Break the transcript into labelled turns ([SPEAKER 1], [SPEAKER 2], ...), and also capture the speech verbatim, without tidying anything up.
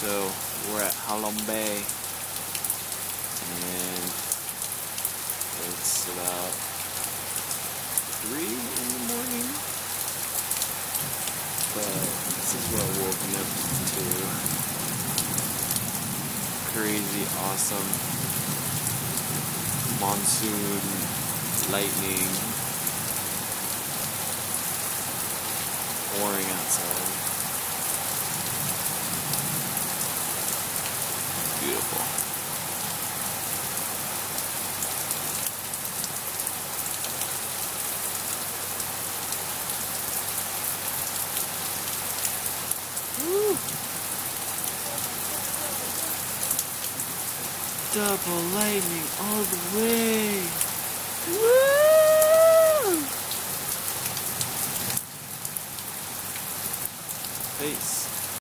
[SPEAKER 1] So we're at Halong Bay, and it's about three in the morning, but this is what woke me up to crazy awesome monsoon lightning pouring outside. Beautiful. Woo. Double lightning all the way. Woo! Peace.